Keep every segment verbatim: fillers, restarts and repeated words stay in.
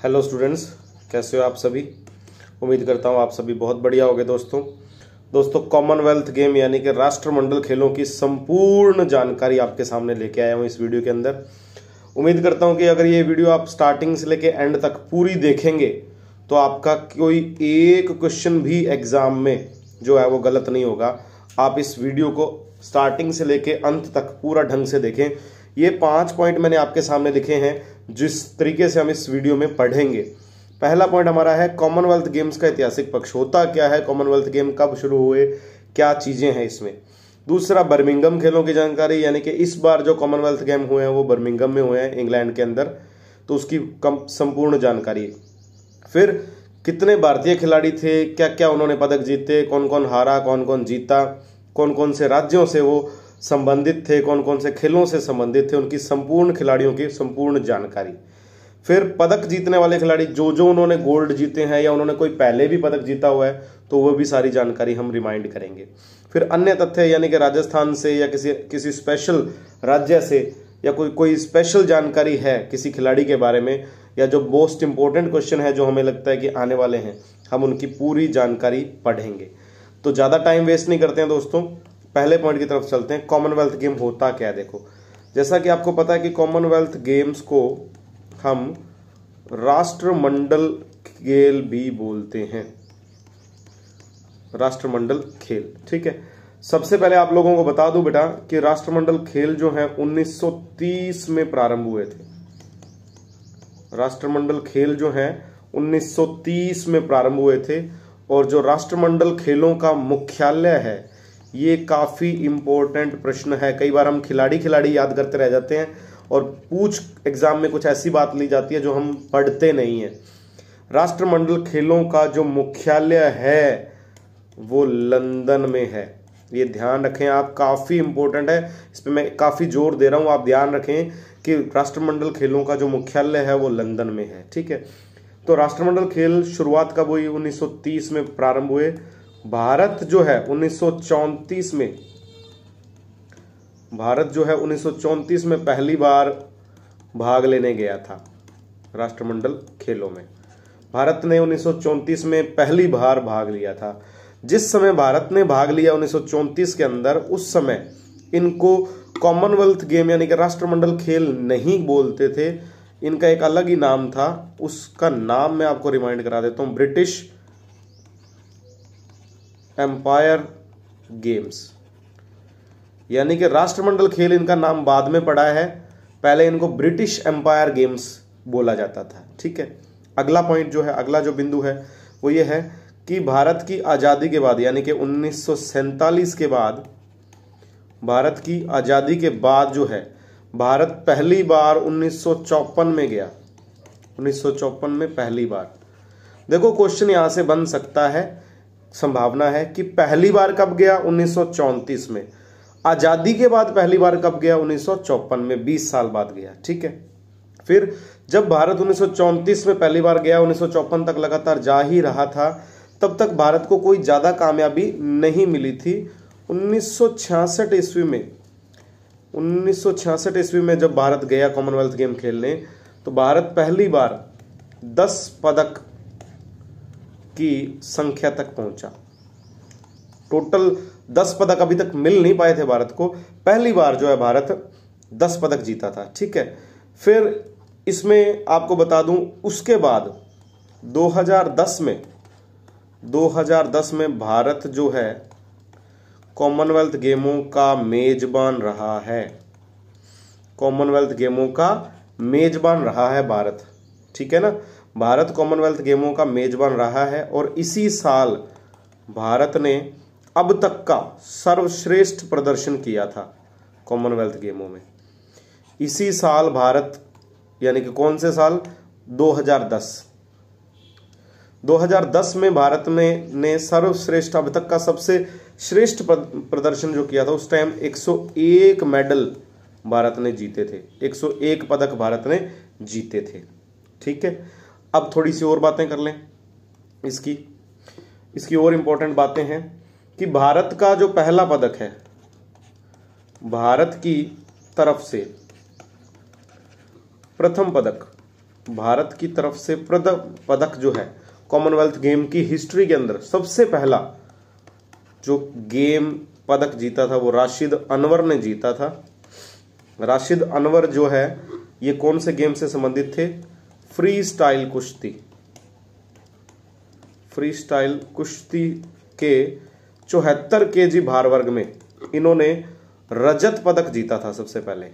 Hello students, कैसे हो आप सभी। उम्मीद करता हूँ आप सभी बहुत बढ़िया होंगे। दोस्तों दोस्तों कॉमनवेल्थ गेम यानी कि राष्ट्रमंडल खेलों की संपूर्ण जानकारी आपके सामने लेके आया हूँ इस वीडियो के अंदर। उम्मीद करता हूँ कि अगर ये वीडियो आप स्टार्टिंग से लेके एंड तक पूरी देखेंगे तो आपका कोई एक क्वेश्चन भी एग्जाम में जो है वो गलत नहीं होगा। आप इस वीडियो को स्टार्टिंग से लेके अंत तक पूरा ढंग से देखें। ये पांच पॉइंट मैंने आपके सामने लिखे हैं जिस तरीके से हम इस वीडियो में पढ़ेंगे। पहला पॉइंट हमारा है कॉमनवेल्थ गेम्स का ऐतिहासिक पक्ष। होता क्या है, कॉमनवेल्थ गेम कब शुरू हुए, क्या चीजें हैं इसमें। दूसरा बर्मिंघम खेलों की जानकारी, यानी कि इस बार जो कॉमनवेल्थ गेम हुए हैं वो बर्मिंघम में हुए हैं इंग्लैंड के अंदर, तो उसकी कम संपूर्ण जानकारी। फिर कितने भारतीय खिलाड़ी थे, क्या क्या उन्होंने पदक जीते, कौन कौन हारा, कौन कौन जीता, कौन कौन से राज्यों से वो संबंधित थे, कौन कौन से खेलों से संबंधित थे, उनकी संपूर्ण खिलाड़ियों की संपूर्ण जानकारी। फिर पदक जीतने वाले खिलाड़ी जो जो उन्होंने गोल्ड जीते हैं या उन्होंने कोई पहले भी पदक जीता हुआ है तो वो भी सारी जानकारी हम रिमाइंड करेंगे। फिर अन्य तथ्य, यानी कि राजस्थान से या किसी किसी स्पेशल राज्य से या कोई कोई स्पेशल जानकारी है किसी खिलाड़ी के बारे में, या जो मोस्ट इंपॉर्टेंट क्वेश्चन है जो हमें लगता है कि आने वाले हैं, हम उनकी पूरी जानकारी पढ़ेंगे। तो ज़्यादा टाइम वेस्ट नहीं करते हैं दोस्तों, पहले पॉइंट की तरफ चलते हैं। कॉमनवेल्थ गेम होता क्या है। देखो, जैसा कि आपको पता है कि कॉमनवेल्थ गेम्स को हम राष्ट्रमंडल खेल भी बोलते हैं, राष्ट्रमंडल खेल। ठीक है, सबसे पहले आप लोगों को बता दूं बेटा कि राष्ट्रमंडल खेल जो है उन्नीस सौ तीस में प्रारंभ हुए थे। राष्ट्रमंडल खेल जो है उन्नीस सौ तीस में प्रारंभ हुए थे। और जो राष्ट्रमंडल खेलों का मुख्यालय है, ये काफी इंपॉर्टेंट प्रश्न है। कई बार हम खिलाड़ी खिलाड़ी याद करते रह जाते हैं और पूछ एग्जाम में कुछ ऐसी बात ली जाती है जो हम पढ़ते नहीं है। राष्ट्रमंडल खेलों का जो मुख्यालय है वो लंदन में है, ये ध्यान रखें आप, काफी इंपॉर्टेंट है। इस पे मैं काफी जोर दे रहा हूं, आप ध्यान रखें कि राष्ट्रमंडल खेलों का जो मुख्यालय है वो लंदन में है। ठीक है, तो राष्ट्रमंडल खेल शुरुआत कब हुई, उन्नीस सौ तीस में प्रारंभ हुए। भारत जो है उन्नीस सौ चौंतीस में भारत जो है उन्नीस सौ चौंतीस में पहली बार भाग लेने गया था राष्ट्रमंडल खेलों में। भारत ने उन्नीस सौ चौंतीस में पहली बार भाग लिया था। जिस समय भारत ने भाग लिया उन्नीस सौ चौंतीस के अंदर, उस समय इनको कॉमनवेल्थ गेम यानी कि राष्ट्रमंडल खेल नहीं बोलते थे, इनका एक अलग ही नाम था। उसका नाम मैं आपको रिमाइंड करा देता हूं, ब्रिटिश एम्पायर गेम्स। यानी कि राष्ट्रमंडल खेल इनका नाम बाद में पड़ा है, पहले इनको ब्रिटिश एम्पायर गेम्स बोला जाता था। ठीक है, अगला पॉइंट जो है, अगला जो बिंदु है वो ये है कि भारत की आजादी के बाद, यानी कि उन्नीस सौ सैंतालीस के बाद, भारत की आजादी के बाद जो है भारत पहली बार उन्नीस सौ चौपन में गया। उन्नीस सौ चौपन में पहली बार। देखो, क्वेश्चन यहां से बन सकता है, संभावना है कि पहली बार कब गया, उन्नीस सौ चौंतीस में। आजादी के बाद पहली बार कब गया, उन्नीस सौ चौपन में, बीस साल बाद गया। ठीक है, फिर जब भारत उन्नीस सौ चौंतीस में पहली बार गया, उन्नीस सौ चौपन तक लगातार जा ही रहा था, तब तक भारत को कोई ज्यादा कामयाबी नहीं मिली थी। उन्नीस सौ छियासठ ईस्वी में उन्नीस सौ छियासठ ईस्वी में जब भारत गया कॉमनवेल्थ गेम खेलने, तो भारत पहली बार दस पदक की संख्या तक पहुंचा। टोटल दस पदक अभी तक मिल नहीं पाए थे भारत को, पहली बार जो है भारत दस पदक जीता था। ठीक है, फिर इसमें आपको बता दूं, उसके बाद दो हज़ार दस में दो हज़ार दस में भारत जो है कॉमनवेल्थ गेमों का मेजबान रहा है। कॉमनवेल्थ गेमों का मेजबान रहा है भारत। ठीक है ना, भारत कॉमनवेल्थ गेमों का मेजबान रहा है। और इसी साल भारत ने अब तक का सर्वश्रेष्ठ प्रदर्शन किया था कॉमनवेल्थ गेमों में। इसी साल भारत, यानी कि कौन से साल, दो हज़ार दस दो हज़ार दस में भारत में ने सर्वश्रेष्ठ, अब तक का सबसे श्रेष्ठ प्रदर्शन जो किया था। उस टाइम एक सौ एक मेडल भारत ने जीते थे, एक सौ एक पदक भारत ने जीते थे। ठीक है, अब थोड़ी सी और बातें कर लें इसकी इसकी और इंपॉर्टेंट बातें हैं कि भारत का जो पहला पदक है, भारत की तरफ से प्रथम पदक भारत की तरफ से पदक पदक जो है कॉमनवेल्थ गेम की हिस्ट्री के अंदर सबसे पहला जो गेम पदक जीता था वो राशिद अनवर ने जीता था। राशिद अनवर जो है ये कौन से गेम से संबंधित थे? फ्री स्टाइल कुश्ती। फ्री स्टाइल कुश्ती के चौहत्तर केजी भार वर्ग में इन्होंने रजत पदक जीता था। सबसे पहले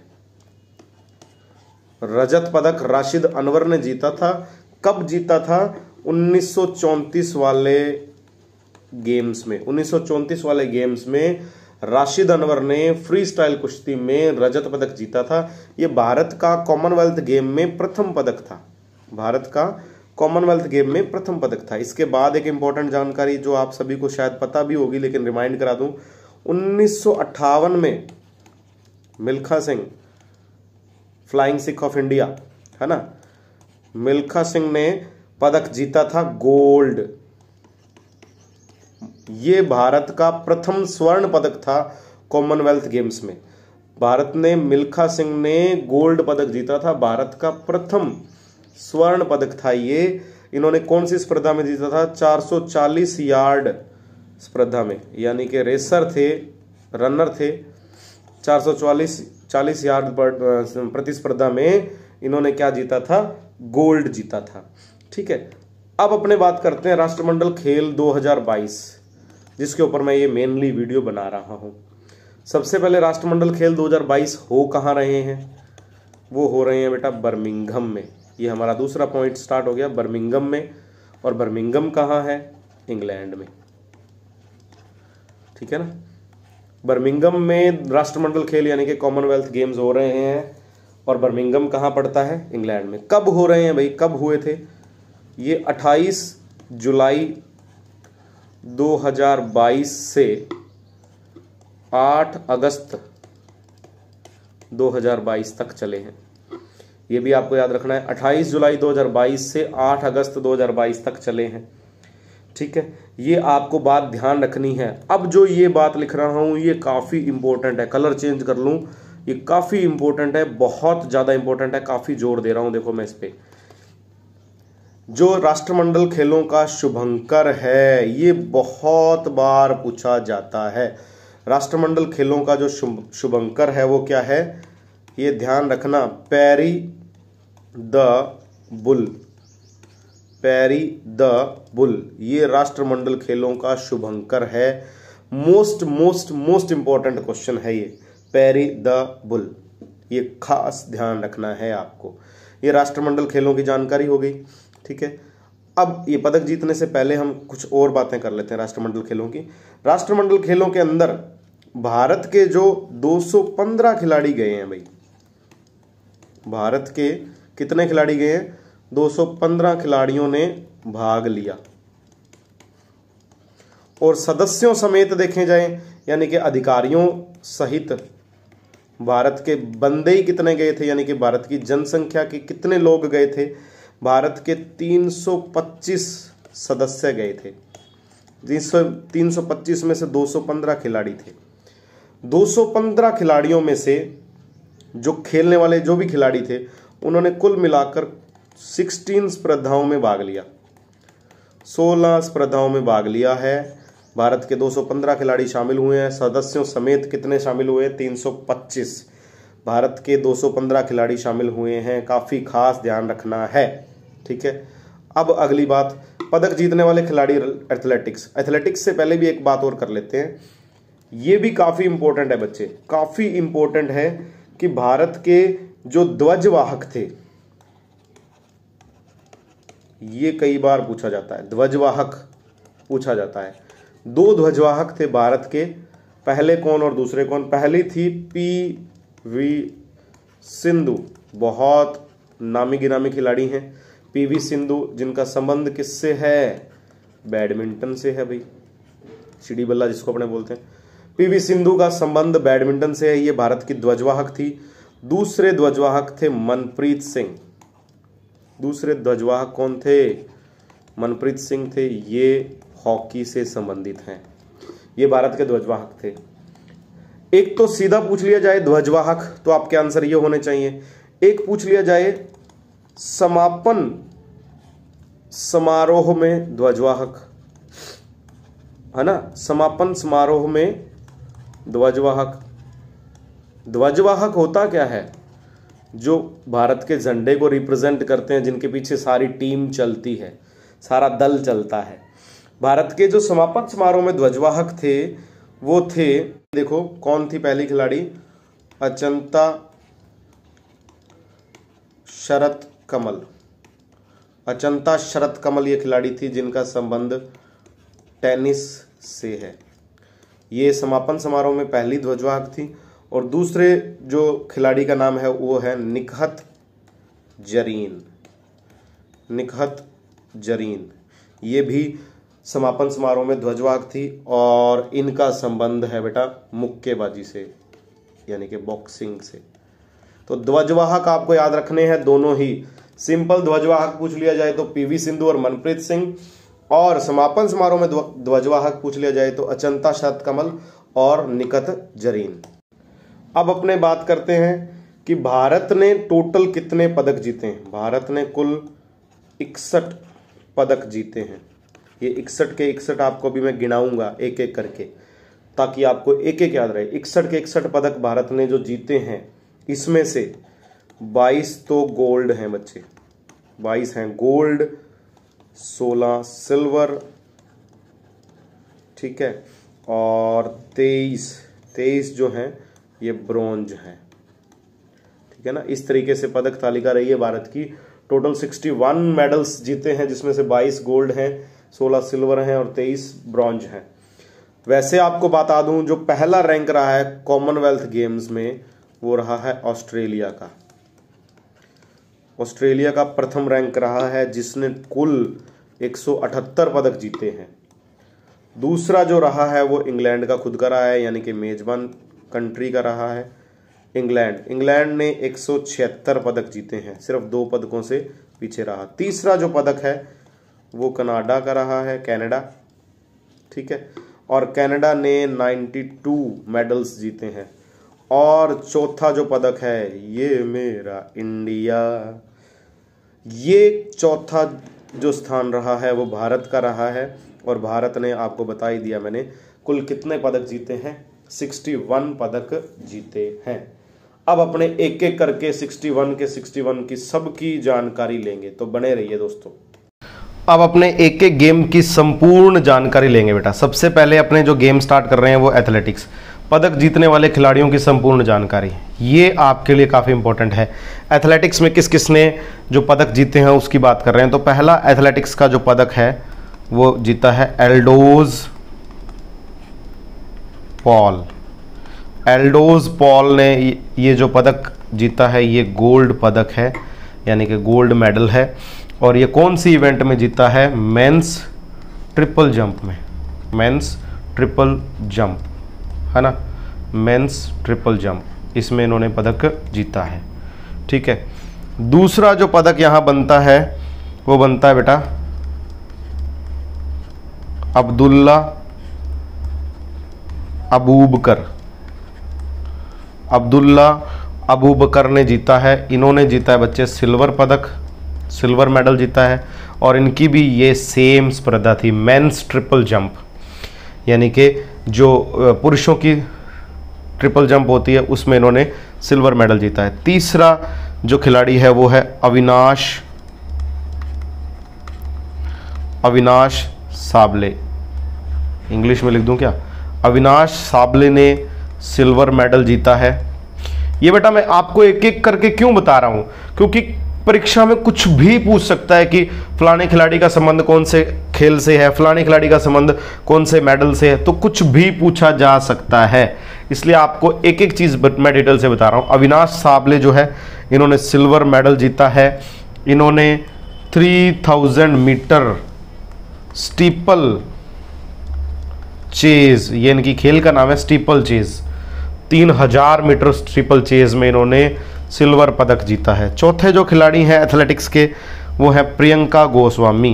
रजत पदक राशिद अनवर ने जीता था। कब जीता था? उन्नीस सौ चौंतीस वाले गेम्स में। उन्नीस सौ चौंतीस वाले गेम्स में राशिद अनवर ने फ्री स्टाइल कुश्ती में रजत पदक जीता था। यह भारत का कॉमनवेल्थ गेम में प्रथम पदक था। भारत का कॉमनवेल्थ गेम में प्रथम पदक था। इसके बाद एक इंपॉर्टेंट जानकारी जो आप सभी को शायद पता भी होगी लेकिन रिमाइंड करा दूं, उन्नीस सौ अट्ठावन में Milkha Singh, flying Sikh of India, है ना, मिल्खा सिंह ने पदक जीता था गोल्ड। ये भारत का प्रथम स्वर्ण पदक था कॉमनवेल्थ गेम्स में। भारत ने, मिल्खा सिंह ने गोल्ड पदक जीता था। भारत का प्रथम स्वर्ण पदक था ये। इन्होंने कौन सी स्पर्धा में जीता था? चार सौ चालीस यार्ड स्पर्धा में, यानी कि रेसर थे, रनर थे। चार सौ चालीस यार्ड प्रतिस्पर्धा में इन्होंने क्या जीता था? गोल्ड जीता था। ठीक है, अब अपने बात करते हैं राष्ट्रमंडल खेल दो हज़ार बाईस, जिसके ऊपर मैं ये मेनली वीडियो बना रहा हूं। सबसे पहले राष्ट्रमंडल खेल दो हज़ार बाईस हो कहां रहे हैं? वो हो रहे हैं बेटा बर्मिंघम में। ये हमारा दूसरा पॉइंट स्टार्ट हो गया, बर्मिंघम में। और बर्मिंघम कहां है? इंग्लैंड में। ठीक है ना, बर्मिंघम में राष्ट्रमंडल खेल यानी कि कॉमनवेल्थ गेम्स हो रहे हैं। और बर्मिंघम कहां पड़ता है? इंग्लैंड में। कब हो रहे हैं भाई? कब हुए थे ये? अट्ठाईस जुलाई दो हज़ार बाईस से आठ अगस्त दो हज़ार बाईस तक चले हैं। ये भी आपको याद रखना है, अट्ठाईस जुलाई दो हज़ार बाईस से आठ अगस्त दो हज़ार बाईस तक चले हैं। ठीक है, ये आपको बात ध्यान रखनी है। अब जो ये बात लिख रहा हूं ये काफी इंपॉर्टेंट है। कलर चेंज कर लूं, ये काफी इंपॉर्टेंट है, बहुत ज्यादा इंपॉर्टेंट है, काफी जोर दे रहा हूं। देखो मैं इस पे, जो राष्ट्रमंडल खेलों का शुभंकर है, ये बहुत बार पूछा जाता है। राष्ट्रमंडल खेलों का जो शुभंकर है वो क्या है? ये ध्यान रखना, Perry the Bull. Perry the Bull, ये राष्ट्रमंडल खेलों का शुभंकर है। Most most most important question है ये, पैरी द बुल। ये खास ध्यान रखना है आपको। ये राष्ट्रमंडल खेलों की जानकारी हो गई। ठीक है, अब ये पदक जीतने से पहले हम कुछ और बातें कर लेते हैं राष्ट्रमंडल खेलों की। राष्ट्रमंडल खेलों के अंदर भारत के जो दो सौ पंद्रह खिलाड़ी गए हैं भाई, भारत के कितने खिलाड़ी गए हैं? दो सौ पंद्रह खिलाड़ियों ने भाग लिया। और सदस्यों समेत देखे जाए, यानी कि अधिकारियों सहित भारत के बंदे ही कितने गए थे, यानी कि भारत की जनसंख्या के कितने लोग गए थे? भारत के तीन सौ पच्चीस सदस्य गए थे। तीन सौ पच्चीस में से दो सौ पंद्रह खिलाड़ी थे। दो सौ पंद्रह खिलाड़ियों में से जो खेलने वाले जो भी खिलाड़ी थे उन्होंने कुल मिलाकर सोलह स्पर्धाओं में भाग लिया। सोलह स्पर्धाओं में भाग लिया है। भारत के दो सौ पंद्रह खिलाड़ी शामिल हुए हैं। सदस्यों समेत कितने शामिल हुए? तीन सौ पच्चीस। भारत के दो सौ पंद्रह खिलाड़ी शामिल हुए हैं, काफी खास ध्यान रखना है। ठीक है, अब अगली बात, पदक जीतने वाले खिलाड़ी एथलेटिक्स। एथलेटिक्स से पहले भी एक बात और कर लेते हैं, ये भी काफी इंपॉर्टेंट है बच्चे, काफी इंपॉर्टेंट है कि भारत के जो ध्वजवाहक थे, ये कई बार पूछा जाता है, ध्वजवाहक पूछा जाता है। दो ध्वजवाहक थे भारत के, पहले कौन और दूसरे कौन? पहली थी पी वी सिंधु, बहुत नामी गिनामी खिलाड़ी हैं पीवी सिंधु, जिनका संबंध किससे है? बैडमिंटन से है भाई, चिड़ी बल्ला जिसको अपने बोलते हैं। पीवी सिंधु का संबंध बैडमिंटन से है, ये भारत की ध्वजवाहक थी। दूसरे ध्वजवाहक थे मनप्रीत सिंह। दूसरे ध्वजवाहक कौन थे? मनप्रीत सिंह थे, ये हॉकी से संबंधित हैं। ये भारत के ध्वजवाहक थे। एक तो सीधा पूछ लिया जाए ध्वजवाहक तो आपके आंसर ये होने चाहिए। एक पूछ लिया जाए समापन समारोह में ध्वजवाहक, है ना, समापन समारोह में ध्वजवाहक। ध्वजवाहक होता क्या है? जो भारत के झंडे को रिप्रेजेंट करते हैं, जिनके पीछे सारी टीम चलती है, सारा दल चलता है। भारत के जो समापन समारोह में ध्वजवाहक थे वो थे, देखो कौन थी पहली खिलाड़ी? अचंता शरत कमल। अचंता शरत कमल ये खिलाड़ी थी जिनका संबंध टेनिस से है। ये समापन समारोह में पहली ध्वजवाहक थी। और दूसरे जो खिलाड़ी का नाम है वो है निकहत जरीन। निकहत जरीन ये भी समापन समारोह में ध्वजवाहक थी और इनका संबंध है बेटा मुक्केबाजी से, यानी कि बॉक्सिंग से। तो ध्वजवाहक आपको याद रखने हैं दोनों ही। सिंपल ध्वजवाहक पूछ लिया जाए तो पीवी सिंधु और मनप्रीत सिंह, और समापन समारोह में ध्वजवाहक पूछ लिया जाए तो अचंता शरत कमल और निकहत जरीन। अब अपने बात करते हैं कि भारत ने टोटल कितने पदक जीते हैं। भारत ने कुल इकसठ पदक जीते हैं। ये इकसठ के इकसठ आपको भी मैं गिनाऊंगा एक एक करके, ताकि आपको एक एक याद रहे। इकसठ के इकसठ पदक भारत ने जो जीते हैं, इसमें से बाईस तो गोल्ड हैं बच्चे, बाईस हैं गोल्ड, सोलह सिल्वर, ठीक है, और तेईस तेईस जो हैं ये ब्रोंज है, ठीक है ना। इस तरीके से पदक तालिका रही है भारत की। टोटल इकसठ मेडल्स जीते हैं, जिसमें से बाईस गोल्ड हैं, सोलह सिल्वर हैं और तेईस ब्रॉन्ज हैं। वैसे आपको बता दूं, जो पहला रैंक रहा है कॉमनवेल्थ गेम्स में वो रहा है ऑस्ट्रेलिया का। ऑस्ट्रेलिया का प्रथम रैंक रहा है, जिसने कुल एक सौ अठहत्तर पदक जीते हैं। दूसरा जो रहा है वो इंग्लैंड का खुद का रहा है, यानी कि मेजबान कंट्री का रहा है इंग्लैंड। इंग्लैंड ने एक सौ छिहत्तर पदक जीते हैं, सिर्फ दो पदकों से पीछे रहा। तीसरा जो पदक है वो कनाडा का रहा है, कनाडा, ठीक है, और कनाडा ने बानवे मेडल्स जीते हैं। और चौथा जो पदक है ये मेरा इंडिया। ये चौथा जो स्थान रहा है वो भारत का रहा है, और भारत ने आपको बता ही दिया मैंने कुल कितने पदक जीते हैं, इकसठ पदक जीते हैं। अब अपने एक एक करके इकसठ के इकसठ की सबकी जानकारी लेंगे, तो बने रहिए दोस्तों। अब अपने एक एक गेम की संपूर्ण जानकारी लेंगे बेटा। सबसे पहले अपने जो गेम स्टार्ट कर रहे हैं वो एथलेटिक्स, पदक जीतने वाले खिलाड़ियों की संपूर्ण जानकारी, ये आपके लिए काफ़ी इंपॉर्टेंट है। एथलेटिक्स में किस किस ने जो पदक जीते हैं उसकी बात कर रहे हैं। तो पहला एथलेटिक्स का जो पदक है वो जीता है एल्डोज पॉल। एल्डोज पॉल ने ये जो पदक जीता है ये गोल्ड पदक है, यानी कि गोल्ड मेडल है। और ये कौन सी इवेंट में जीता है? मेंस ट्रिपल जंप में। मेंस ट्रिपल जंप, है ना, मेंस ट्रिपल जंप, इसमें इन्होंने पदक जीता है, ठीक है। दूसरा जो पदक यहाँ बनता है वो बनता है बेटा अब्दुल्ला अबूबकर। अब्दुल्ला अबूबकर ने जीता है। इन्होंने जीता है बच्चे सिल्वर पदक, सिल्वर मेडल जीता है। और इनकी भी ये सेम स्पर्धा थी, मेंस ट्रिपल जंप, यानी कि जो पुरुषों की ट्रिपल जंप होती है उसमें इन्होंने सिल्वर मेडल जीता है। तीसरा जो खिलाड़ी है वो है अविनाश अविनाश साबले। इंग्लिश में लिख दूं क्या? अविनाश साबले ने सिल्वर मेडल जीता है। ये बेटा मैं आपको एक एक करके क्यों बता रहा हूं, क्योंकि परीक्षा में कुछ भी पूछ सकता है कि फलाने खिलाड़ी का संबंध कौन से खेल से है, फलाने खिलाड़ी का संबंध कौन से मेडल से है, तो कुछ भी पूछा जा सकता है। इसलिए आपको एक एक चीज मैं डिटेल से बता रहा हूं। अविनाश साबले जो है इन्होंने सिल्वर मेडल जीता है। इन्होंने तीन हज़ार मीटर स्टीपल चेज, ये इनकी खेल का नाम है स्टीपल चेज, तीन हजार मीटर स्टीपल चेज में इन्होंने सिल्वर पदक जीता है। चौथे जो खिलाड़ी हैं एथलेटिक्स के वो है प्रियंका गोस्वामी।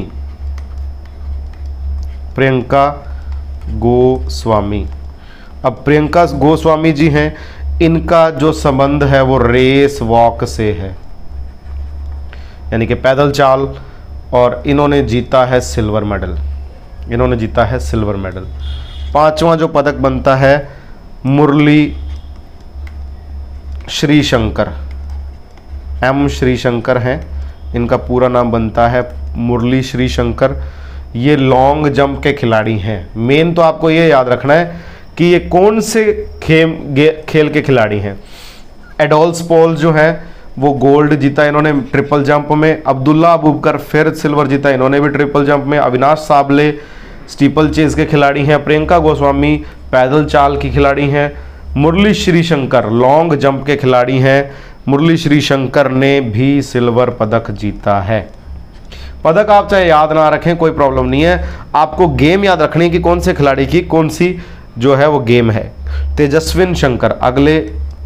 प्रियंका गोस्वामी अब प्रियंका गोस्वामी जी हैं, इनका जो संबंध है वो रेस वॉक से है। यानी कि पैदल चाल, और इन्होंने जीता है सिल्वर मेडल, इन्होंने जीता है सिल्वर मेडल। पांचवा जो पदक बनता है मुरली श्रीशंकर, एम श्रीशंकर हैं, इनका पूरा नाम बनता है मुरली श्रीशंकर। ये लॉन्ग जंप के खिलाड़ी हैं। मेन तो आपको ये याद रखना है कि ये कौन से खेम खेल के खिलाड़ी हैं। एडोल्स पॉल जो है वो गोल्ड जीता इन्होंने ट्रिपल जंप में। अब्दुल्ला अबूबकर फिर सिल्वर जीता, इन्होंने भी ट्रिपल जंप में। अविनाश साबले स्टीपल चेज के खिलाड़ी हैं। प्रियंका गोस्वामी पैदल चाल की खिलाड़ी हैं। मुरली श्रीशंकर लॉन्ग जंप के खिलाड़ी हैं। मुरली श्रीशंकर ने भी सिल्वर पदक जीता है। पदक आप चाहे याद ना रखें कोई प्रॉब्लम नहीं है, आपको गेम याद रखनी है कि कौन से खिलाड़ी की कौन सी जो है वो गेम है। तेजस्विन शंकर अगले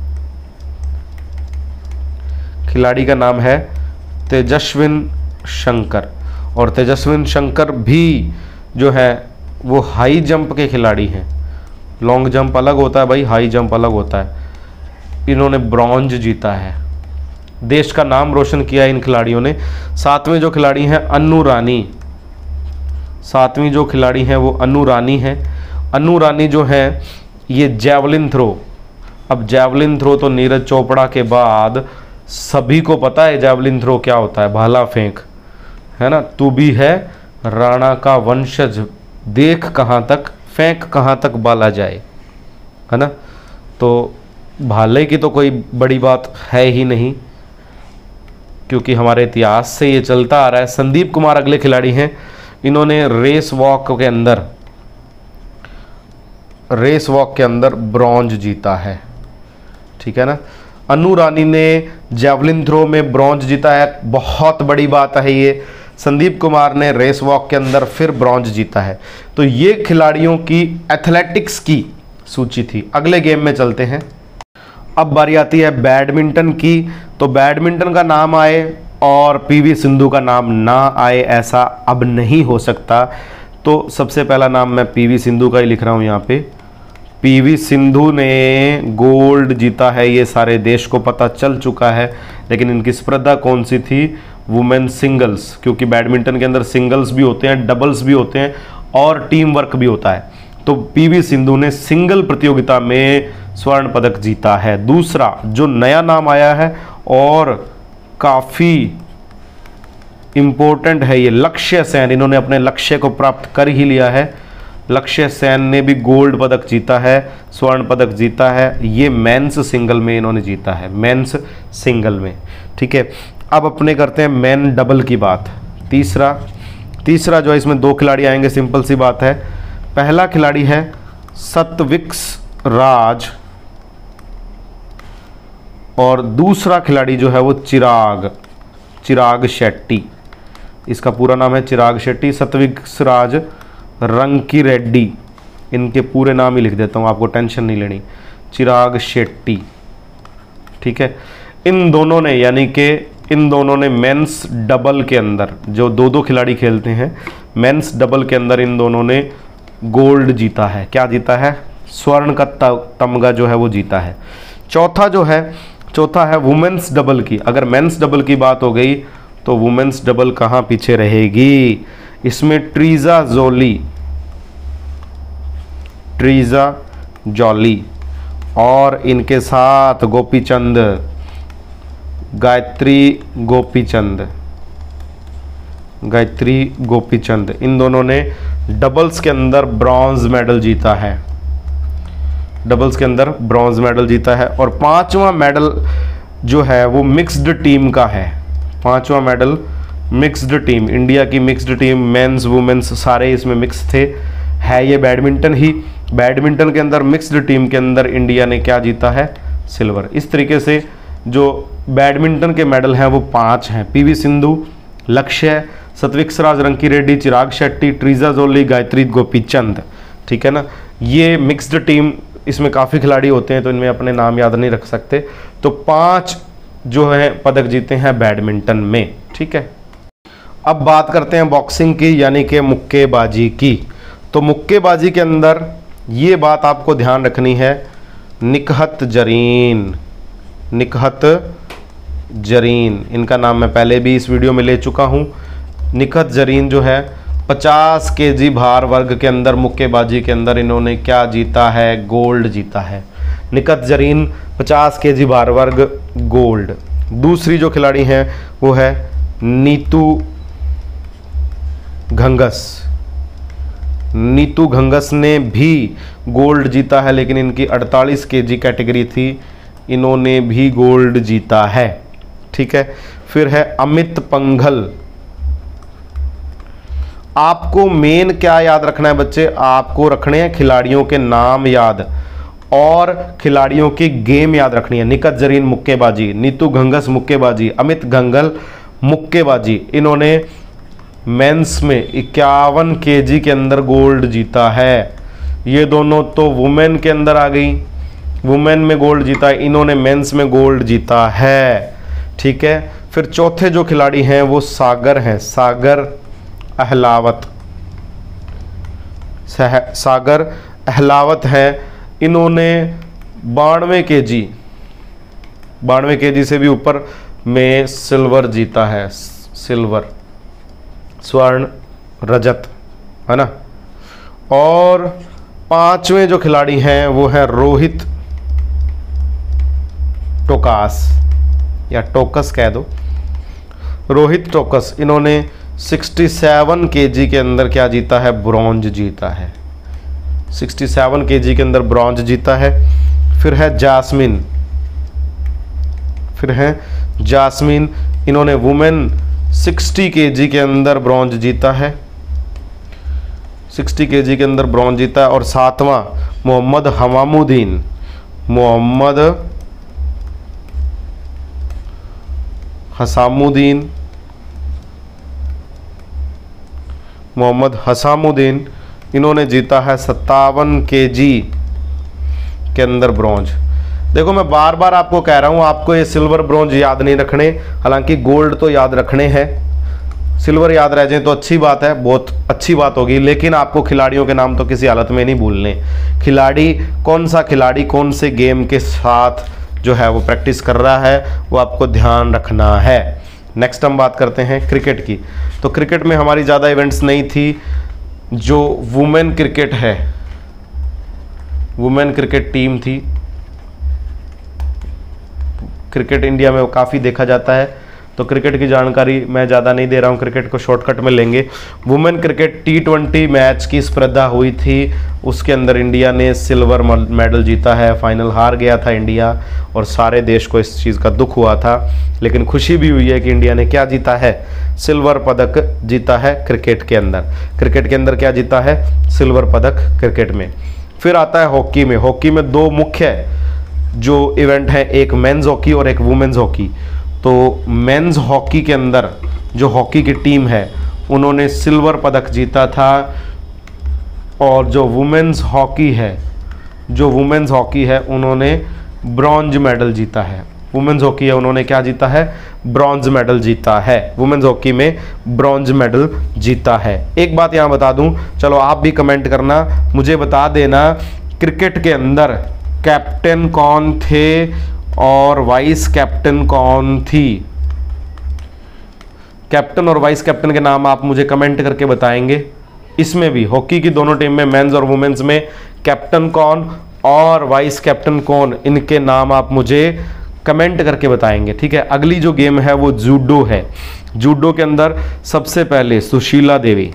खिलाड़ी का नाम है तेजस्विन शंकर, और तेजस्विन शंकर भी जो है वो हाई जंप के खिलाड़ी हैं। लॉन्ग जंप अलग होता है भाई, हाई जंप अलग होता है। इन्होंने ब्रॉन्ज जीता है, देश का नाम रोशन किया इन खिलाड़ियों ने। सातवें जो खिलाड़ी हैं अनु रानी, सातवीं जो खिलाड़ी हैं वो अनु रानी हैं। अनु रानी जो है ये जैवलिन थ्रो, अब जैवलिन थ्रो तो नीरज चोपड़ा के बाद सभी को पता है जैवलिन थ्रो क्या होता है, भाला फेंक, है ना। तू भी है राणा का वंशज, देख कहाँ तक फेंक कहाँ तक बाला जाए, है ना। तो भाले की तो कोई बड़ी बात है ही नहीं, क्योंकि हमारे इतिहास से ये चलता आ रहा है। संदीप कुमार अगले खिलाड़ी हैं। इन्होंने रेस वॉक के अंदर रेस वॉक के अंदर ब्रॉन्ज जीता है, ठीक है ना। अनु रानी ने जैवलिन थ्रो में ब्रॉन्ज जीता है, बहुत बड़ी बात है ये। संदीप कुमार ने रेस वॉक के अंदर फिर ब्रॉन्ज जीता है। तो ये खिलाड़ियों की एथलेटिक्स की सूची थी। अगले गेम में चलते हैं। अब बारी आती है बैडमिंटन की। तो बैडमिंटन का नाम आए और पीवी सिंधु का नाम ना आए ऐसा अब नहीं हो सकता। तो सबसे पहला नाम मैं पीवी सिंधु का ही लिख रहा हूं यहाँ पे। पीवी सिंधु ने गोल्ड जीता है, ये सारे देश को पता चल चुका है। लेकिन इनकी स्पर्धा कौन सी थी? वुमेन सिंगल्स, क्योंकि बैडमिंटन के अंदर सिंगल्स भी होते हैं, डबल्स भी होते हैं और टीम वर्क भी होता है। तो पीवी सिंधु ने सिंगल प्रतियोगिता में स्वर्ण पदक जीता है। दूसरा जो नया नाम आया है और काफ़ी इम्पोर्टेंट है, ये लक्ष्य सेन, इन्होंने अपने लक्ष्य को प्राप्त कर ही लिया है। लक्ष्य सेन ने भी गोल्ड पदक जीता है, स्वर्ण पदक जीता है। ये मेंस सिंगल में इन्होंने जीता है, मेंस सिंगल में, ठीक है। अब अपने करते हैं मेन डबल की बात। तीसरा तीसरा जो है इसमें दो खिलाड़ी आएंगे, सिंपल सी बात है। पहला खिलाड़ी है सत्विक्स राज और दूसरा खिलाड़ी जो है वो चिराग चिराग शेट्टी। इसका पूरा नाम है चिराग शेट्टी। सत्विक्स राज रंकी रेड्डी, इनके पूरे नाम ही लिख देता हूँ, आपको टेंशन नहीं लेनी। चिराग शेट्टी, ठीक है। इन दोनों ने यानी कि इन दोनों ने मेंस डबल के अंदर, जो दो दो खिलाड़ी खेलते हैं, मेंस डबल के अंदर इन दोनों ने गोल्ड जीता है। क्या जीता है? स्वर्ण का तमगा जो है वो जीता है। चौथा जो है चौथा है वुमेन्स डबल की। अगर मेंस डबल की बात हो गई तो वुमेन्स डबल कहाँ पीछे रहेगी? इसमें ट्रीजा जोली ट्रीजा जॉली और इनके साथ गोपीचंद, गायत्री गोपीचंद गायत्री गोपीचंद इन दोनों ने डबल्स के अंदर ब्रॉन्ज मेडल जीता है। डबल्स के अंदर ब्रॉन्ज मेडल जीता है। और पांचवा मेडल जो है वो मिक्स्ड टीम का है। पांचवा मेडल मिक्स्ड टीम, इंडिया की मिक्स्ड टीम, मेंस वुमेन्स सारे इसमें मिक्स थे। है ये बैडमिंटन ही। बैडमिंटन के अंदर मिक्स्ड टीम के अंदर इंडिया ने क्या जीता है? सिल्वर। इस तरीके से जो बैडमिंटन के मेडल हैं वो पांच हैं। पीवी सिंधु, लक्ष्य, सत्विक्स राज रंकी रेड्डी, चिराग शेट्टी, ट्रीजा जोली, गायत्री गोपीचंद, ठीक है ना। ये मिक्स्ड टीम, इसमें काफ़ी खिलाड़ी होते हैं तो इनमें अपने नाम याद नहीं रख सकते। तो पांच जो है पदक जीते हैं बैडमिंटन में, ठीक है। अब बात करते हैं बॉक्सिंग की, यानी कि मुक्केबाजी की। तो मुक्केबाजी के अंदर ये बात आपको ध्यान रखनी है, निकहत जरीन निकहत जरीन, इनका नाम मैं पहले भी इस वीडियो में ले चुका हूँ। निखत जरीन जो है पचास केजी भार वर्ग के अंदर मुक्केबाजी के अंदर इन्होंने क्या जीता है, गोल्ड जीता है। निखत जरीन पचास केजी भार वर्ग गोल्ड। दूसरी जो खिलाड़ी हैं वो है नीतू घंगस। नीतू घंगस ने भी गोल्ड जीता है, लेकिन इनकी अड़तालीस केजी कैटेगरी थी, इन्होंने भी गोल्ड जीता है। ठीक है, फिर है अमित पंघल। आपको मेन क्या याद रखना है बच्चे, आपको रखने हैं खिलाड़ियों के नाम याद और खिलाड़ियों की गेम याद रखनी है। निखत जरीन मुक्केबाजी, नीतू घंगस मुक्केबाजी, अमित घंगल मुक्केबाजी, इन्होंने मेंस में इक्यावन केजी के अंदर गोल्ड जीता है। ये दोनों तो वुमेन के अंदर आ गई, वुमेन में गोल्ड जीता है, इन्होंने मेंस में गोल्ड जीता है। ठीक है, फिर चौथे जो खिलाड़ी हैं वो सागर हैं, सागर अहलावत। सागर अहलावत है, इन्होंने बानवे केजी बानवे केजी से भी ऊपर में सिल्वर जीता है, सिल्वर, स्वर्ण, रजत, है ना। और पांचवें जो खिलाड़ी हैं वो है रोहित टोकास या टोकस कह दो, रोहित टोकस। इन्होंने सड़सठ केजी के अंदर क्या जीता है, ब्रॉन्ज जीता है, सड़सठ केजी के अंदर ब्रॉन्ज जीता है। फिर है जास्मिन, फिर है जास्मिन, इन्होंने वुमेन साठ केजी के अंदर ब्रॉन्ज जीता है, साठ केजी के अंदर ब्रॉन्ज जीता है। और सातवां मोहम्मद हमामुद्दीन, मोहम्मद हसामुद्दीन, मोहम्मद हसामुद्दीन, इन्होंने जीता है सत्तावन केजी के अंदर ब्रॉन्ज। देखो मैं बार बार आपको कह रहा हूं, आपको ये सिल्वर ब्रॉन्ज याद नहीं रखने, हालांकि गोल्ड तो याद रखने हैं। सिल्वर याद रह जाए तो अच्छी बात है, बहुत अच्छी बात होगी, लेकिन आपको खिलाड़ियों के नाम तो किसी हालत में नहीं भूलने। खिलाड़ी कौन सा खिलाड़ी कौन से गेम के साथ जो है वो प्रैक्टिस कर रहा है, वो आपको ध्यान रखना है। नेक्स्ट हम बात करते हैं क्रिकेट की। तो क्रिकेट में हमारी ज़्यादा इवेंट्स नहीं थी। जो वुमेन क्रिकेट है, वुमेन क्रिकेट टीम थी, क्रिकेट इंडिया में काफ़ी देखा जाता है, तो क्रिकेट की जानकारी मैं ज़्यादा नहीं दे रहा हूँ, क्रिकेट को शॉर्टकट में लेंगे। Women cricket T twenty match की स्पर्धा हुई थी, उसके अंदर इंडिया ने सिल्वर मेडल जीता है। फाइनल हार गया था इंडिया और सारे देश को इस चीज़ का दुख हुआ था, लेकिन खुशी भी हुई है कि इंडिया ने क्या जीता है, सिल्वर पदक जीता है क्रिकेट के अंदर। क्रिकेट के अंदर क्या जीता है, सिल्वर पदक क्रिकेट में। फिर आता है हॉकी में। हॉकी में दो मुख्य जो इवेंट हैं, एक मेंस हॉकी और एक वुमेन्स हॉकी। तो मेंस हॉकी के अंदर जो हॉकी की टीम है उन्होंने सिल्वर पदक जीता था, और जो वुमेन्स हॉकी है जो वुमेन्स हॉकी है उन्होंने ब्रॉन्ज मेडल जीता है। वुमेन्स हॉकी है, उन्होंने क्या जीता है, ब्रॉन्ज मेडल जीता है। वुमेन्स हॉकी में ब्रॉन्ज मेडल जीता है। एक बात यहाँ बता दूँ, चलो आप भी कमेंट करना, मुझे बता देना क्रिकेट के अंदर कैप्टन कौन थे और वाइस कैप्टन कौन थी। कैप्टन और वाइस कैप्टन के नाम आप मुझे कमेंट करके बताएंगे। इसमें भी हॉकी की दोनों टीम में मेंस और वुमेन्स में कैप्टन कौन और वाइस कैप्टन कौन, इनके नाम आप मुझे कमेंट करके बताएंगे। ठीक है, अगली जो गेम है वो जूडो है। जूडो के अंदर सबसे पहले सुशीला देवी,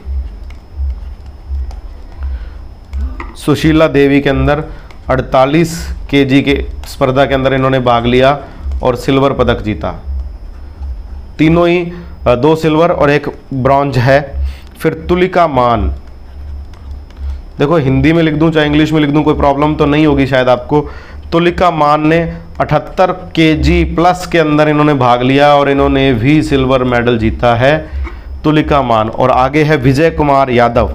सुशीला देवी के अंदर अड़तालीस केजी के स्पर्धा के अंदर इन्होंने भाग लिया और सिल्वर पदक जीता। तीनों ही दो सिल्वर और एक ब्रॉन्ज है। फिर तुलिका मान, देखो हिंदी में लिख दूं चाहे इंग्लिश में लिख दूं कोई प्रॉब्लम तो नहीं होगी शायद आपको। तुलिका मान ने अठहत्तर केजी प्लस के अंदर इन्होंने भाग लिया और इन्होंने भी सिल्वर मेडल जीता है, तुलिका मान। और आगे है विजय कुमार यादव,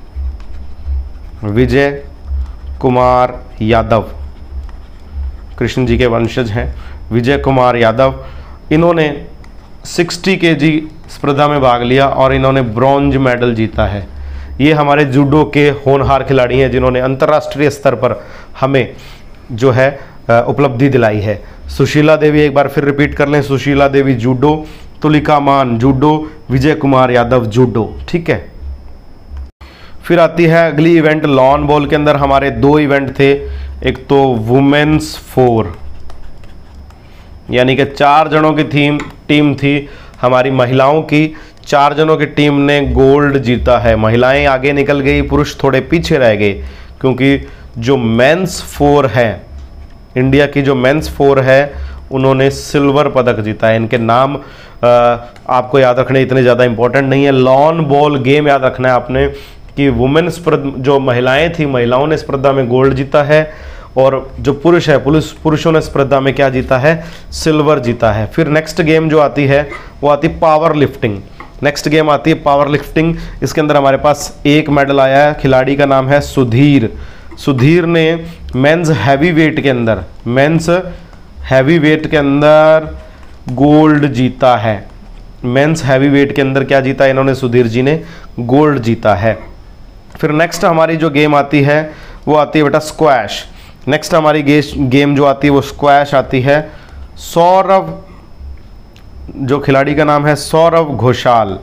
विजय कुमार यादव कृष्ण जी के वंशज हैं, विजय कुमार यादव। इन्होंने साठ केजी स्पर्धा में भाग लिया और इन्होंने ब्रॉन्ज मेडल जीता है। ये हमारे जूडो के होनहार खिलाड़ी हैं जिन्होंने अंतर्राष्ट्रीय स्तर पर हमें जो है उपलब्धि दिलाई है। सुशीला देवी, एक बार फिर रिपीट कर लें, Sushila Devi judo, Tulika Maan judo, Vijay Kumar Yadav judo. ठीक है, फिर आती है अगली इवेंट लॉन बॉल के अंदर हमारे दो इवेंट थे, एक तो वुमेन्स फोर, यानी कि चार जनों की थीम टीम थी हमारी महिलाओं की, चार जनों की टीम ने गोल्ड जीता है, महिलाएं आगे निकल गई, पुरुष थोड़े पीछे रह गए, क्योंकि जो मेंस फोर है, इंडिया की जो मेंस फोर है, उन्होंने सिल्वर पदक जीता है। इनके नाम आ, आपको याद रखने इतने ज़्यादा इंपॉर्टेंट नहीं है। लॉन बॉल गेम याद रखना है आपने कि वुमेन्स जो महिलाएं थी, महिलाओं ने स्पर्धा में गोल्ड जीता है, और जो पुरुष है, पुरुष पुरुषों ने स्पर्धा में क्या जीता है, सिल्वर जीता है। फिर नेक्स्ट गेम जो आती है वो आती है पावर लिफ्टिंग। नेक्स्ट गेम आती है पावर लिफ्टिंग। इसके अंदर हमारे पास एक मेडल आया है, खिलाड़ी का नाम है सुधीर। सुधीर ने मेंस हैवी वेट के अंदर मेंस हैवी वेट के अंदर गोल्ड जीता है। मेंस हैवी वेट के अंदर क्या जीता है इन्होंने, सुधीर जी ने गोल्ड जीता है। फिर नेक्स्ट हमारी जो गेम आती है वो आती है बेटा स्क्वैश। नेक्स्ट हमारी गेम जो आती है वो स्क्वैश आती है। सौरभ, जो खिलाड़ी का नाम है सौरभ घोषाल,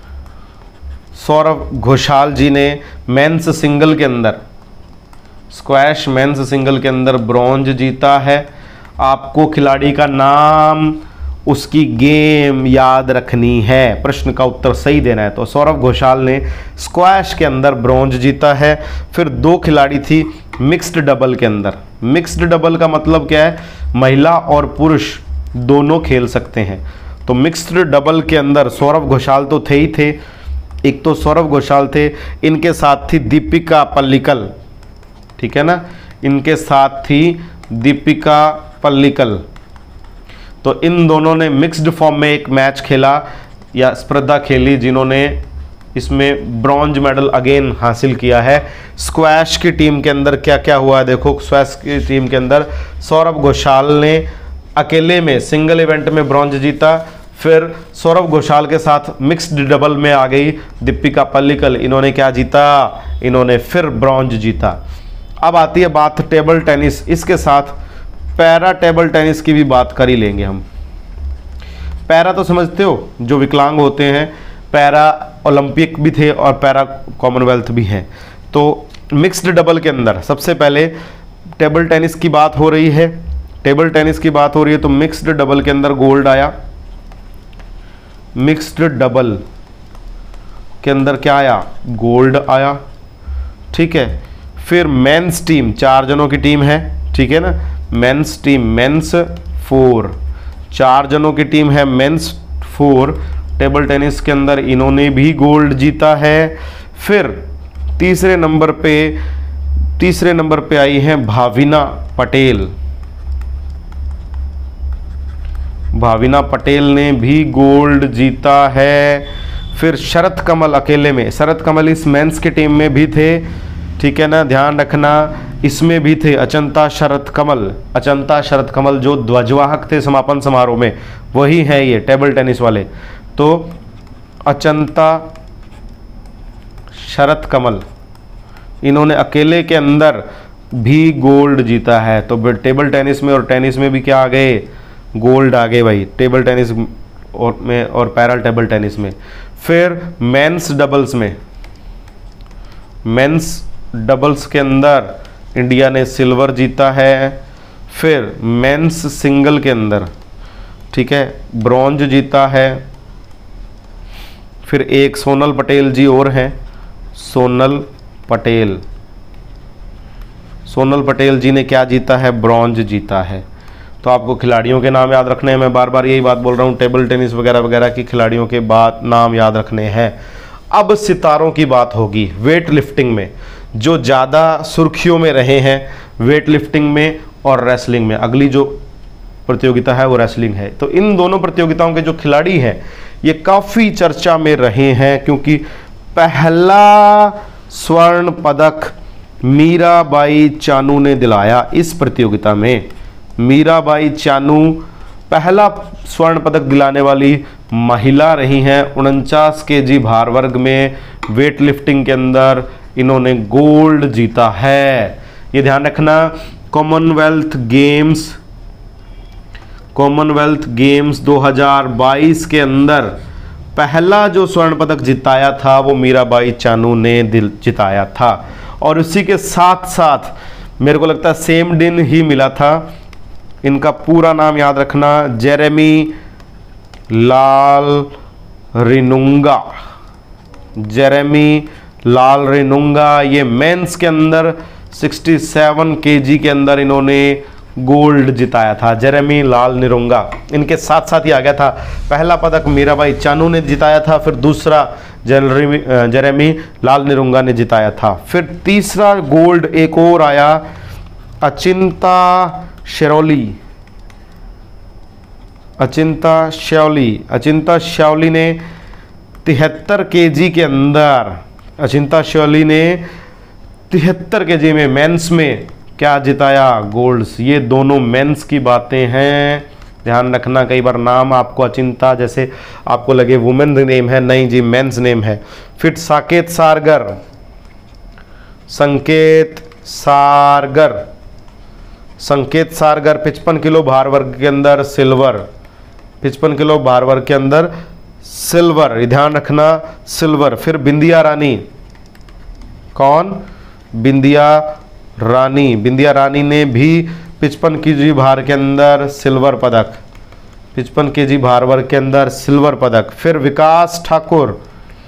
सौरभ घोषाल जी ने मेंस सिंगल के अंदर, स्क्वैश मेंस सिंगल के अंदर ब्रॉन्ज जीता है। आपको खिलाड़ी का नाम, उसकी गेम याद रखनी है, प्रश्न का उत्तर सही देना है। तो सौरभ घोषाल ने स्क्वैश के अंदर ब्रॉन्ज जीता है। फिर दो खिलाड़ी थी मिक्स्ड डबल के अंदर। मिक्स्ड डबल का मतलब क्या है, महिला और पुरुष दोनों खेल सकते हैं। तो मिक्स्ड डबल के अंदर सौरभ घोषाल तो थे ही थे, एक तो सौरभ घोषाल थे, इनके साथ थी दीपिका पल्लिकल, ठीक है ना, इनके साथ थी दीपिका पल्लिकल। तो इन दोनों ने मिक्स्ड फॉर्म में एक मैच खेला या स्पर्धा खेली, जिन्होंने इसमें ब्रॉन्ज मेडल अगेन हासिल किया है। स्क्वैश की टीम के अंदर क्या क्या हुआ है देखो। स्क्वैश की टीम के अंदर सौरभ घोषाल ने अकेले में सिंगल इवेंट में ब्रॉन्ज जीता। फिर सौरभ घोषाल के साथ मिक्स्ड डबल में आ गई दीपिका पल्लिकल, इन्होंने क्या जीता, इन्होंने फिर ब्रॉन्ज जीता। अब आती है बात टेबल टेनिस, इसके साथ पैरा टेबल टेनिस की भी बात कर ही लेंगे हम। पैरा तो समझते हो, जो विकलांग होते हैं, पैरा ओलंपिक भी थे और पैरा कॉमनवेल्थ भी है। तो मिक्स्ड डबल के अंदर सबसे पहले टेबल टेनिस की बात हो रही है, टेबल टेनिस की बात हो रही है तो मिक्स्ड डबल के अंदर गोल्ड आया। मिक्स्ड डबल के अंदर क्या आया, गोल्ड आया, ठीक है। फिर मेंस टीम, चार जनों की टीम है, ठीक है ना, मेंस टीम, मेंस फोर, चार जनों की टीम है, मेंस फोर, टेबल टेनिस के अंदर इन्होंने भी गोल्ड जीता है। फिर तीसरे नंबर पे तीसरे नंबर पे आई हैं भाविना पटेल। भाविना पटेल ने भी गोल्ड जीता है। फिर शरत कमल अकेले में, शरत कमल इस मेंस की टीम में भी थे, ठीक है ना, ध्यान रखना, इसमें भी थे अचंता शरत कमल। अचंता शरत कमल जो ध्वजवाहक थे समापन समारोह में, वही है ये टेबल टेनिस वाले। तो अचंता शरत कमल, इन्होंने अकेले के अंदर भी गोल्ड जीता है। तो टेबल टेनिस में और टेनिस में भी क्या आ गए, गोल्ड आ गए भाई, टेबल टेनिस और में और पैरा टेबल टेनिस में। फिर मेंस डबल्स में, मेंस डबल्स के अंदर इंडिया ने सिल्वर जीता है। फिर मेंस सिंगल के अंदर, ठीक है, ब्रॉन्ज जीता है। फिर एक सोनल पटेल जी और हैं, सोनल पटेल, सोनल पटेल जी ने क्या जीता है, ब्रॉन्ज जीता है। तो आपको खिलाड़ियों के नाम याद रखने हैं, मैं बार बार यही बात बोल रहा हूँ, टेबल टेनिस वगैरह वगैरह की खिलाड़ियों के बात नाम याद रखने हैं। अब सितारों की बात होगी वेट लिफ्टिंग में, जो ज़्यादा सुर्खियों में रहे हैं वेट लिफ्टिंग में और रेसलिंग में। अगली जो प्रतियोगिता है वो रेसलिंग है। तो इन दोनों प्रतियोगिताओं के जो खिलाड़ी हैं ये काफ़ी चर्चा में रहे हैं, क्योंकि पहला स्वर्ण पदक मीराबाई चानू ने दिलाया इस प्रतियोगिता में। मीराबाई चानू पहला स्वर्ण पदक दिलाने वाली महिला रही हैं। उनचास के जी भार वर्ग में वेट लिफ्टिंग के अंदर इन्होंने गोल्ड जीता है। ये ध्यान रखना, कॉमनवेल्थ गेम्स कॉमनवेल्थ गेम्स दो हज़ार बाईस के अंदर पहला जो स्वर्ण पदक जिताया था वो मीराबाई चानू ने दिल जिताया था। और उसी के साथ साथ मेरे को लगता है सेम दिन ही मिला था, इनका पूरा नाम याद रखना, जेरेमी लाल रिनुंगा, जेरेमी लाल रिनुंगा। ये मेंस के अंदर सड़सठ केजी के अंदर इन्होंने गोल्ड जिताया था, जेरेमी लाल निरुंगा। इनके साथ साथ ही आ गया था, पहला पदक मीराबाई चानू ने जिताया था, फिर दूसरा जेरेमी जेरेमी लाल निरुंगा ने जिताया था, फिर तीसरा गोल्ड एक और आया अचिंता शेरोली, अचिंता श्यावली अचिंता श्यावली ने तिहत्तर केजी के अंदर, अचिंता श्यावली ने तिहत्तर केजी में मेंस में क्या जिताया, गोल्ड्स। ये दोनों मेंस की बातें हैं, ध्यान रखना। कई बार नाम आपको अचिंता जैसे आपको लगे वुमेन नेम है, नहीं जी मेंस नेम है। फिर साकेत सारगर, संकेत सारगर, संकेत सारगर पचपन किलो भार वर्ग के अंदर सिल्वर, पचपन किलो भार वर्ग के अंदर सिल्वर, ध्यान रखना सिल्वर। फिर बिंदिया रानी, कौन, बिंदिया रानी, बिंदिया रानी ने भी पचपन केजी भार के अंदर सिल्वर पदक, पचपन केजी भार वर्ग के अंदर सिल्वर पदक। फिर विकास ठाकुर,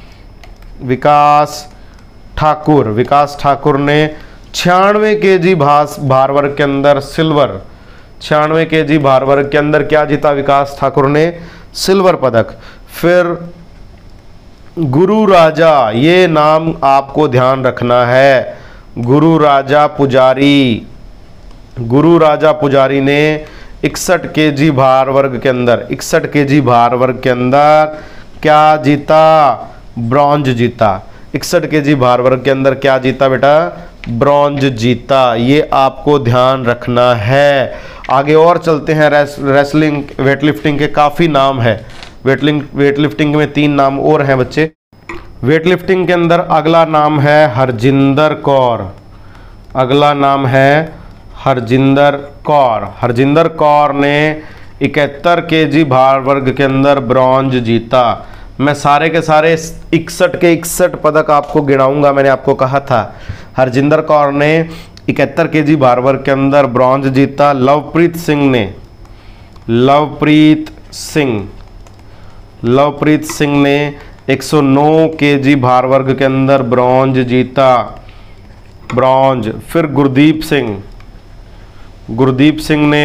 विकास ठाकुर, विकास ठाकुर ने छियानवे केजी भार वर्ग के अंदर सिल्वर, छियानवे केजी भार वर्ग के अंदर क्या जीता विकास ठाकुर ने, सिल्वर पदक। फिर गुरु राजा, ये नाम आपको ध्यान रखना है, गुरु राजा पुजारी, गुरु राजा पुजारी ने इकसठ केजी भार वर्ग के अंदर, इकसठ केजी भार वर्ग के अंदर क्या जीता, ब्रॉन्ज जीता, इकसठ केजी भार वर्ग के अंदर क्या जीता बेटा, ब्रॉन्ज जीता। ये आपको ध्यान रखना है। आगे और चलते हैं, रेस, रेसलिंग वेटलिफ्टिंग के काफ़ी नाम है, वेटलिंग वेटलिफ्टिंग में तीन नाम और हैं बच्चे। वेटलिफ्टिंग के अंदर अगला नाम है हरजिंदर कौर, अगला नाम है हरजिंदर कौर। हरजिंदर कौर ने इकहत्तर केजी भार वर्ग के अंदर ब्रॉन्ज जीता। मैं सारे के सारे इकसठ के इकसठ पदक आपको गिनाऊंगा, मैंने आपको कहा था। हरजिंदर कौर ने इकहत्तर केजी भार वर्ग के अंदर ब्रॉन्ज जीता। लवप्रीत सिंह ने, लवप्रीत सिंह, लवप्रीत सिंह ने एक सौ नौ केजी भार वर्ग के अंदर ब्रॉन्ज जीता, ब्रॉन्ज। फिर गुरदीप सिंह, गुरदीप सिंह ने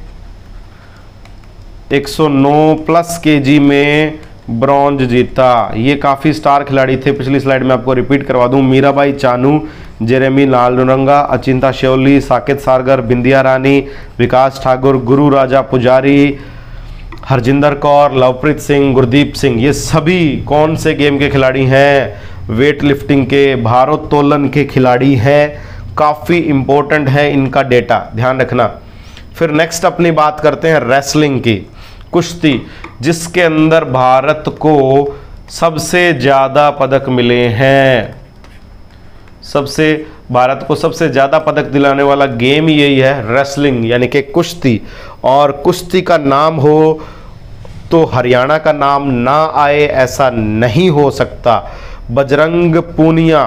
एक सौ नौ प्लस केजी में ब्रॉन्ज जीता। ये काफ़ी स्टार खिलाड़ी थे, पिछली स्लाइड में आपको रिपीट करवा दूं। Mirabai Chanu, Jeremy Lalrinnunga, Achinta Sheuli, Saket Sargar, Bindyarani, Vikas Thakur, Gururaja पुजारी, हरजिंदर कौर, लवप्रीत सिंह, गुरदीप सिंह, ये सभी कौन से गेम के खिलाड़ी हैं, वेट लिफ्टिंग के, भारोत्तोलन के खिलाड़ी हैं। काफ़ी इंपॉर्टेंट है इनका डेटा, ध्यान रखना। फिर नेक्स्ट अपनी बात करते हैं रेसलिंग की, कुश्ती, जिसके अंदर भारत को सबसे ज़्यादा पदक मिले हैं। सबसे भारत को सबसे ज़्यादा पदक दिलाने वाला गेम यही है, रेसलिंग यानी कि कुश्ती। और कुश्ती का नाम हो तो हरियाणा का नाम ना आए ऐसा नहीं हो सकता। बजरंग पूनिया,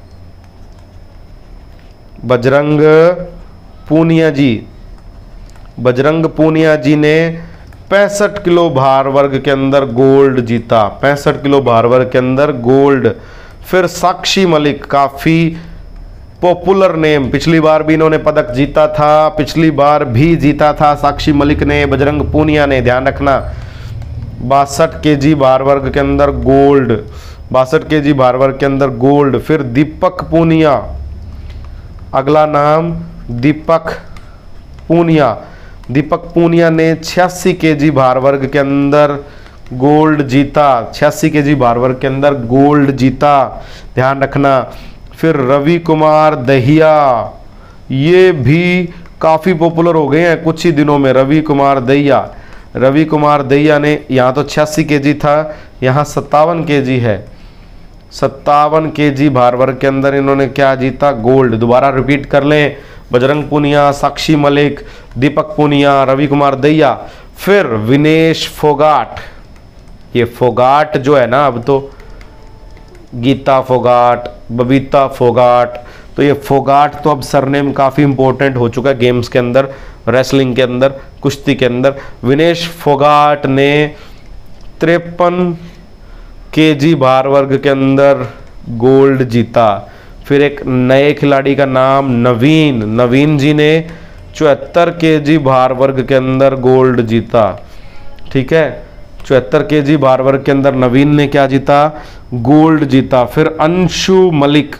बजरंग पूनिया जी, बजरंग पूनिया जी ने पैंसठ किलो भार वर्ग के अंदर गोल्ड जीता, पैंसठ किलो भार वर्ग के अंदर गोल्ड। फिर साक्षी मलिक, काफ़ी पॉपुलर नेम, पिछली बार भी इन्होंने पदक जीता था, पिछली बार भी जीता था साक्षी मलिक ने, बजरंग पूनिया ने, ध्यान रखना। बासठ के जी भार वर्ग के अंदर गोल्ड, बासठ के जी भार वर्ग के अंदर गोल्ड। फिर दीपक पूनिया, अगला नाम दीपक पूनिया, दीपक पूनिया ने छियासी के जी भार वर्ग के अंदर गोल्ड जीता, छियासी के जी भार वर्ग के अंदर गोल्ड जीता, ध्यान रखना। फिर रवि कुमार दहिया, ये भी काफ़ी पॉपुलर हो गए हैं कुछ ही दिनों में। रवि कुमार दहिया, रवि कुमार दहिया ने, यहाँ तो छियासी के जी था, यहाँ सत्तावन के जी है, सत्तावन के जी भार वर्ग के अंदर इन्होंने क्या जीता, गोल्ड। दोबारा रिपीट कर लें, बजरंग पूनिया, साक्षी मलिक, दीपक पूनिया, रवि कुमार दहिया। फिर विनेश फोगाट, ये फोगाट जो है ना, अब तो गीता फोगाट, बबीता फोगाट, तो ये फोगाट तो अब सरनेम काफ़ी इंपॉर्टेंट हो चुका है गेम्स के अंदर, रेसलिंग के अंदर, कुश्ती के अंदर। विनेश फोगाट ने तिरपन केजी भार वर्ग के अंदर गोल्ड जीता। फिर एक नए खिलाड़ी का नाम नवीन, नवीन जी ने चौहत्तर केजी भार वर्ग के अंदर गोल्ड जीता। ठीक है, चौहत्तर केजी भार वर्ग के अंदर नवीन ने क्या जीता? गोल्ड जीता। फिर अंशु मलिक,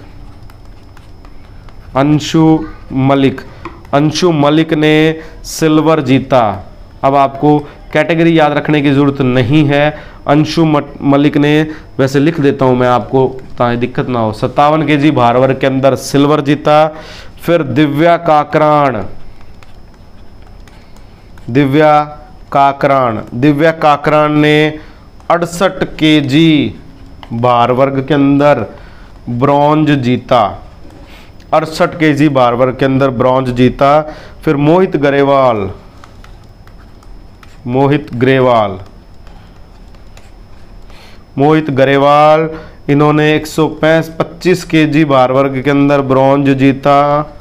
अंशु मलिक, अंशु मलिक ने सिल्वर जीता। अब आपको कैटेगरी याद रखने की जरूरत नहीं है। अंशु मलिक ने, वैसे लिख देता हूं मैं आपको ताकि दिक्कत ना हो, सत्तावन के जी भार वर्ग के अंदर सिल्वर जीता। फिर दिव्या काकरान, दिव्या काकरान, दिव्या काकरान ने अड़सठ के जी भार वर्ग के अंदर ब्रॉन्ज जीता। अड़सठ के जी भार वर्ग के अंदर ब्रॉन्ज जीता। फिर मोहित ग्रेवाल, मोहित ग्रेवाल, मोहित ग्रेवाल, इन्होंने एक सौ पच्चीस के जी भार वर्ग के अंदर ब्रॉन्ज जीता।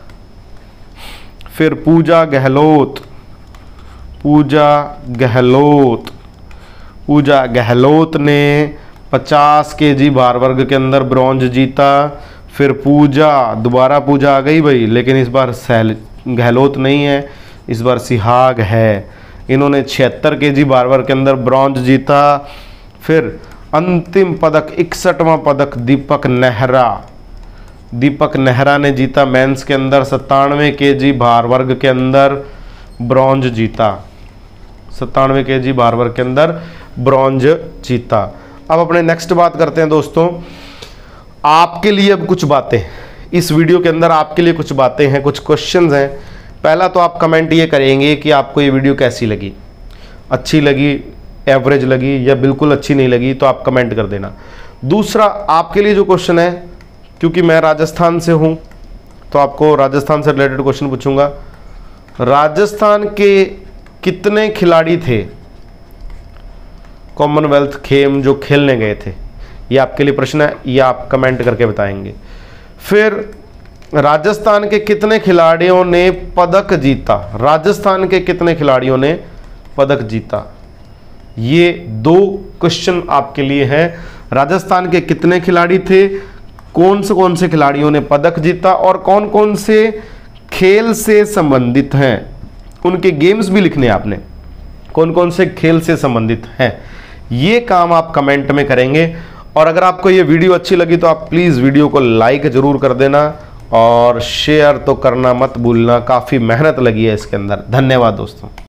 फिर पूजा गहलोत, पूजा गहलोत, पूजा गहलोत ने पचास के जी भार वर्ग के अंदर ब्रॉन्ज जीता। फिर पूजा, दोबारा पूजा आ गई भाई, लेकिन इस बार सहल गहलोत नहीं है, इस बार सिहाग है। इन्होंने छिहत्तर के जी भार वर्ग के अंदर ब्रॉन्ज जीता। फिर अंतिम पदक, इकसठवां पदक दीपक नेहरा, दीपक नेहरा ने जीता मेंस के अंदर सत्तानवे के जी भार वर्ग के अंदर ब्रॉन्ज जीता। सत्तानवे के जी भार वर्ग के अंदर ब्रॉन्ज जीता। अब अपने नेक्स्ट बात करते हैं दोस्तों, आपके लिए अब कुछ बातें इस वीडियो के अंदर, आपके लिए कुछ बातें हैं, कुछ क्वेश्चंस हैं। पहला तो आप कमेंट ये करेंगे कि आपको ये वीडियो कैसी लगी, अच्छी लगी, एवरेज लगी या बिल्कुल अच्छी नहीं लगी, तो आप कमेंट कर देना। दूसरा आपके लिए जो क्वेश्चन है, क्योंकि मैं राजस्थान से हूँ तो आपको राजस्थान से रिलेटेड क्वेश्चन पूछूंगा। राजस्थान के कितने खिलाड़ी थे कॉमनवेल्थ गेम जो खेलने गए थे? ये आपके लिए प्रश्न है, ये आप कमेंट करके बताएंगे। फिर राजस्थान के कितने खिलाड़ियों ने पदक जीता? राजस्थान के कितने खिलाड़ियों ने पदक जीता? ये दो क्वेश्चन आपके लिए हैं। राजस्थान के कितने खिलाड़ी थे, कौन से कौन से खिलाड़ियों ने पदक जीता और कौन कौन से खेल से संबंधित हैं, उनके गेम्स भी लिखने आपने, कौन कौन से खेल से संबंधित हैं। ये काम आप कमेंट में करेंगे। और अगर आपको ये वीडियो अच्छी लगी तो आप प्लीज़ वीडियो को लाइक ज़रूर कर देना और शेयर तो करना मत भूलना, काफ़ी मेहनत लगी है इसके अंदर। धन्यवाद दोस्तों।